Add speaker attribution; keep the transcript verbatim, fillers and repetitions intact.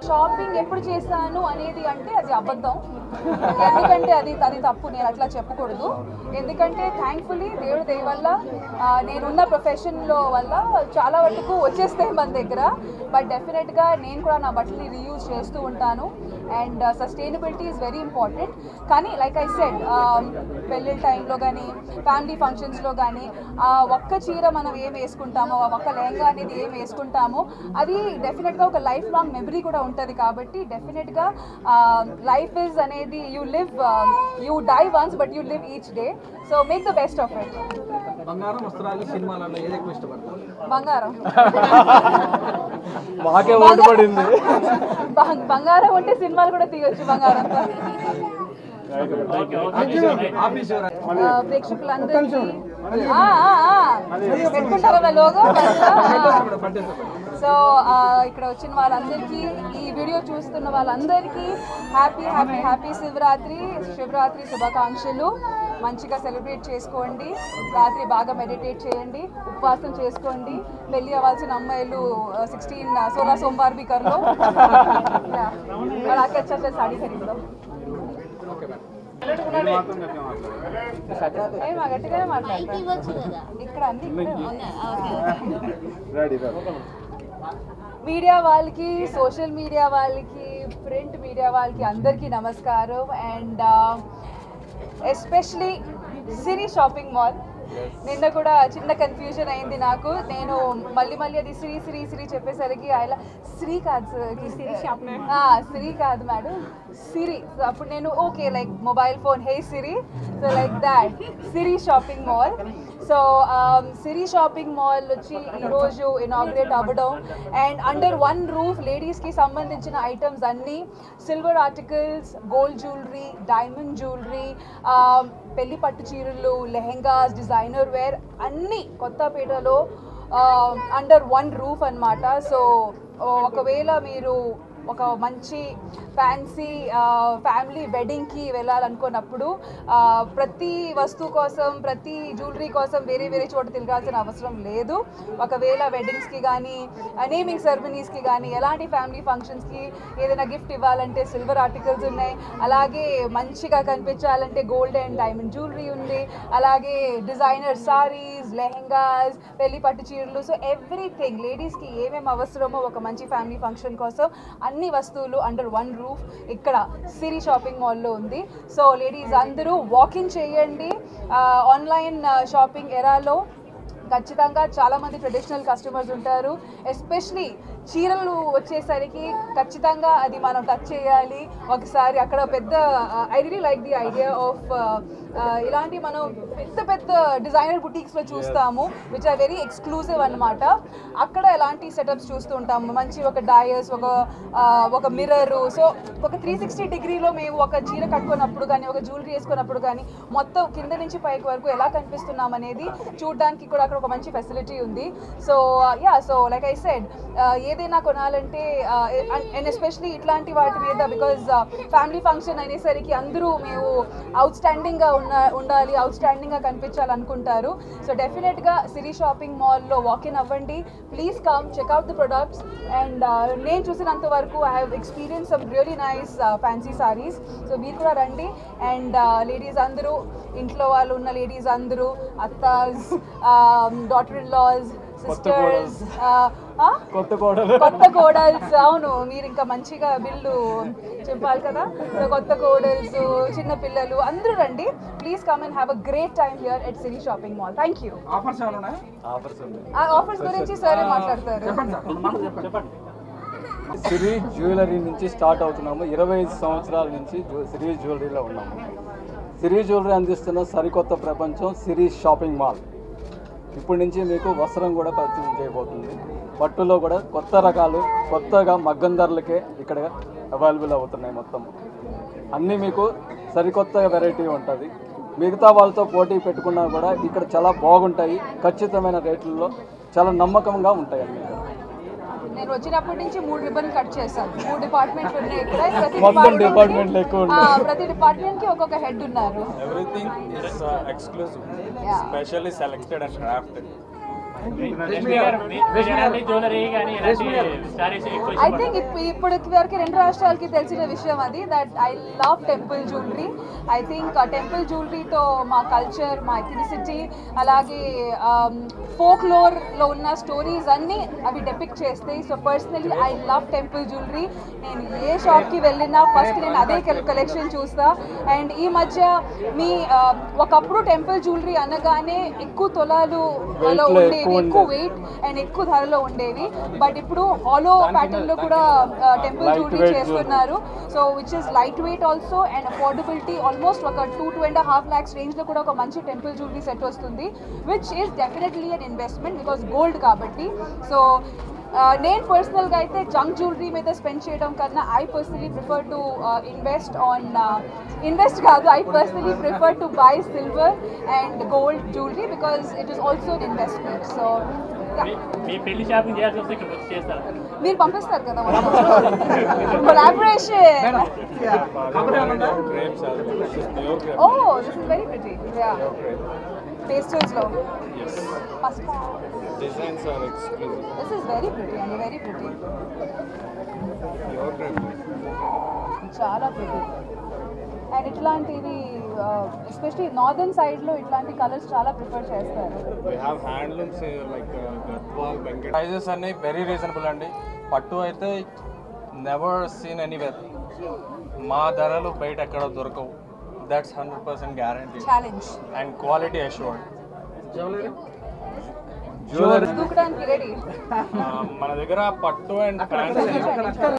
Speaker 1: Shopping ఎప్పుడు చేశాను అనేది అంటే అది అబద్ధం. ఎందుకంటే అది అది తప్పు, నేను అట్లా చెప్పకూడదు. ఎందుకంటే థ్యాంక్ఫుల్లీ దేవుడి దయ వల్ల నేనున్న ప్రొఫెషన్లో వల్ల చాలా వరకు వచ్చేస్తాయి మన దగ్గర. బట్ డెఫినెట్గా నేను కూడా నా బట్టలని రీయూజ్ చేస్తూ ఉంటాను. And sustainability is very important. కానీ లైక్ ఐ సెడ్, పెళ్ళిళ్ళ టైంలో కానీ ఫ్యామిలీ ఫంక్షన్స్లో కానీ ఒక్క చీర మనం ఏం వేసుకుంటామో, ఒక్క లెహంగా అనేది ఏం వేసుకుంటామో అది డెఫినెట్గా ఒక లైఫ్ లాంగ్ మెమరీ కూడా ఉంటుంది. కాబట్టి డెఫినెట్గా లైఫ్ ఇస్ అనేది you live, you die once but you live each day. So make the best of it.
Speaker 2: బంగారం వస్త్రాలు సినిమాలలో ఏది ఎక్కువ ఇష్టపడతారు?
Speaker 1: బంగారం.
Speaker 3: మాకే ఓటు పడింది.
Speaker 1: బంగారం ఉంటే సినిమాలు కూడా తీయొచ్చు బంగారంతో. ప్రేక్షకులందరికీ పెట్టుకుంటారా లోగో? సో ఇక్కడ వచ్చిన వాళ్ళందరికీ, ఈ వీడియో చూస్తున్న వాళ్ళందరికీ happy happy happy Shivaratri Shivaratri శుభాకాంక్షలు. మంచిగా సెలబ్రేట్ చేసుకోండి. రాత్రి బాగా మెడిటేట్ చేయండి, ఉపవాసం చేసుకోండి. పెళ్ళి అవ్వాల్సిన అమ్మాయిలు సిక్స్టీన్ సోలా సోమవార్ బి కర్లో. ఆకే అచ్చా అచ్చా సాడీ ఖరీదో. గట్టిగానే మాట్లాడతారు ఇక్కడ అన్ని. మీడియా వాళ్ళకి, సోషల్ మీడియా వాళ్ళకి, ప్రింట్ మీడియా వాళ్ళకి అందరికీ నమస్కారం. And especially Siri shopping mall. నిన్న కూడా చిన్న కన్ఫ్యూజన్ అయింది నాకు. నేను మళ్ళీ మళ్ళీ అది శ్రీ శ్రీ శ్రీ చెప్పేసరికి అలా శ్రీ కాదు సిరి షాపింగ్, శ్రీ కాదు మేడం, సిరి. సో అప్పుడు నేను okay like mobile phone, hey Siri, so like that Siri shopping mall. So Siri shopping mall వచ్చి ఈరోజు ఇనాగ్రేట్ అవ్వడం అండ్ అండర్ వన్ రూఫ్ లేడీస్కి సంబంధించిన ఐటమ్స్ అన్నీ, silver articles, gold jewellery, diamond jewellery, పెళ్లి పట్టు చీరలు, లెహెంగాస్, డిజైనర్ వేర్ అన్నీ కొత్తపేటలో అండర్ వన్ రూఫ్ అన్నమాట. సో ఒకవేళ మీరు ఒక మంచి ఫ్యాన్సీ ఫ్యామిలీ వెడ్డింగ్కి వెళ్ళాలనుకున్నప్పుడు ప్రతి వస్తువు కోసం, ప్రతి జ్యువెలరీ కోసం వేరే వేరే చోట తిరగాల్సిన అవసరం లేదు. ఒకవేళ వెడ్డింగ్స్కి కానీ, నేమింగ్ సెరమనీస్కి కానీ, ఎలాంటి ఫ్యామిలీ ఫంక్షన్స్కి ఏదైనా గిఫ్ట్ ఇవ్వాలంటే సిల్వర్ ఆర్టికల్స్ ఉన్నాయి. అలాగే మంచిగా కనిపించాలంటే గోల్డ్ అండ్ డైమండ్ జ్యువెలరీ ఉంది. అలాగే డిజైనర్ సారీస్, లెహెంగాస్, పెళ్లి పట్టు చీరలు. సో ఎవ్రీథింగ్ లేడీస్కి ఏమేమి అవసరమో ఒక మంచి ఫ్యామిలీ ఫంక్షన్ కోసం అన్ని వస్తువులు అండర్ వన్ రూఫ్ ఇక్కడ సిరి షాపింగ్ మాల్లో ఉంది. సో లేడీస్ అందరూ వాకింగ్ చేయండి. ఆన్లైన్ షాపింగ్ ఎరాలో ఖచ్చితంగా చాలామంది ట్రెడిషనల్ కస్టమర్స్ ఉంటారు. ఎస్పెషలీ చీరలు వచ్చేసరికి ఖచ్చితంగా అది మనం టచ్ చేయాలి ఒకసారి. అక్కడ పెద్ద I really like the idea of ఇలాంటి మనం పెద్ద పెద్ద డిజైనర్ బుటీక్స్లో చూస్తాము విచ్ ఆర్ వెరీ ఎక్స్క్లూజివ్ అన్నమాట. అక్కడ ఎలాంటి సెటప్స్ చూస్తూ ఉంటాము, మంచి ఒక డయస్, ఒక ఒక మిర్రరు. సో ఒక త్రీ సిక్స్టీ డిగ్రీలో మేము ఒక చీర కట్టుకున్నప్పుడు కానీ, ఒక జ్యువెలరీ వేసుకున్నప్పుడు కానీ మొత్తం కింద నుంచి పైకి వరకు ఎలా కనిపిస్తున్నాం అనేది చూడడానికి కూడా అక్కడ ఒక మంచి ఫెసిలిటీ ఉంది. So yeah, so like I said, ఏదైనా కొనాలంటే అండ్ ఎస్పెషలీ ఇట్లాంటి వాటి మీద, బికాజ్ ఫ్యామిలీ ఫంక్షన్ అనేసరికి అందరూ మేము అవుట్ స్టాండింగ్గా ఉన్న ఉండాలి, అవుట్ స్టాండింగ్గా కనిపించాలనుకుంటారు. సో డెఫినెట్గా సిరి షాపింగ్ మాల్లో వాకిన్ అవ్వండి. Please come check out the products. And నేను చూసినంత వరకు I have experience some really nice fancy saris. So మీరు కూడా రండి. అండ్ లేడీస్ అందరూ, ఇంట్లో వాళ్ళు ఉన్న లేడీస్ అందరూ, అత్తాస్, డాటర్ ఇన్ లాస్, సిస్టర్స్, కొత్త కోడల్స్, అవును మీరు ఇంకా మంచిగా బిల్లు చెప్పాలి కదా. సో కొత్త కోడల్స్, చిన్న పిల్లలు అందరూ రండి. Please come and have a great time here at Siri shopping mall. Thank you.
Speaker 2: Offers ఏమైనా?
Speaker 1: ఆ ఆఫర్స్ గురించి సరే మాట్లాడతారు.
Speaker 3: సిరి జ్యువెలరీ నుంచి స్టార్ట్ అవుతున్నాము. ఇరవై ఐదు సంవత్సరాల నుంచి సిరి జ్యువెలరీలో ఉన్నాము. సిరి జ్యువెలరీ అందిస్తున్న సరికొత్త ప్రపంచం సిరి షాపింగ్ మాల్. ఇప్పటి నుంచి మీకు వస్త్రం కూడా పరిచయం చేయబోతుంది. పట్టులో కూడా కొత్త రకాలు, కొత్తగా మగ్గం ధరలకే ఇక్కడ అవైలబుల్ అవుతున్నాయి. మొత్తం అన్నీ మీకు సరికొత్త వెరైటీ ఉంటుంది. మిగతా వాళ్ళతో పోటీ పెట్టుకున్నా కూడా ఇక్కడ చాలా బాగుంటాయి. ఖచ్చితమైన రేట్లలో చాలా నమ్మకంగా ఉంటాయి అన్నీ.
Speaker 1: నేను వచ్చినప్పటి నుంచి మూడు రిబ్బన్ కట్ చేశాను. మూడు డిపార్ట్మెంట్లు ఉన్నాయి ఇక్కడ.
Speaker 3: మొత్తం డిపార్ట్మెంట్లు ఎక్కువ ఉన్నాయి.
Speaker 1: ప్రతి డిపార్ట్మెంట్ కి ఒక్కొక్క హెడ్ ఉన్నారు.
Speaker 4: Everything is exclusive, specially selected and crafted.
Speaker 1: I think ఇప్పటికి వరకు రెండు రాష్ట్రాలకి తెలిసిన విషయం అది that I love temple jewellery. I think temple జ్యువెలరీతో మా కల్చర్, మా ఎథనిసిటీ, అలాగే ఫోక్లోర్లో ఉన్న స్టోరీస్ అన్నీ అవి డెపిక్ట్ చేస్తాయి. So personally I love temple jewellery. నేను ఏ షాప్కి వెళ్ళినా ఫస్ట్ నేను అదే కలెక్షన్ చూస్తా. అండ్ ఈ మధ్య మీ ఒకప్పుడు టెంపుల్ జ్యువెలరీ అనగానే ఎక్కువ తొలాలు ఉండేవి, ఎక్కువ వెయిట్ అండ్ ఎక్కువ ధరలో ఉండేవి. బట్ ఇప్పుడు హాలో ప్యాటర్న్ లో కూడా టెంపుల్ జ్యువెలరీ చేస్తున్నారు. So which is light weight also and affordability. Almost ఒక two two and half lakhs range లో కూడా ఒక మంచి టెంపుల్ జ్యువెలరీ సెట్ వస్తుంది, which is definitely an investment because gold కాబట్టి. సో నేను పర్సనల్గా అయితే జంక్ జ్యువెలరీ మీద స్పెండ్ చేయడం కన్నా I personally prefer to invest on invest కాదు I personally prefer to buy silver and gold jewellery because it is also an investment. So మీరు పంపిస్తారు కదా collaboration. Oh this is very pretty. Yeah pastels లో
Speaker 3: designs are exclusive.
Speaker 1: This is very pretty అండి, very pretty, చాలా pretty. And ఇట్లాంటివి especially northern సైడ్లో ఇట్లాంటి colours చాలా ప్రిఫర్ చేస్తారు.
Speaker 3: We have handlooms like Gadwal, Venkata. Prices అన్ని వెరీ రీజనబుల్ అండి. పట్టు అయితే నెవర్ సీన్ ఎనీవేర్. మా ధరలు బయట ఎక్కడ దొరకవు. That's hundred percent guarantee
Speaker 1: challenge
Speaker 3: and quality assured.
Speaker 2: Jewellery
Speaker 1: jewellery దూకడానికి రెడీ.
Speaker 3: మన దగ్గర పట్టు అండ్ ఫ్యాన్సీ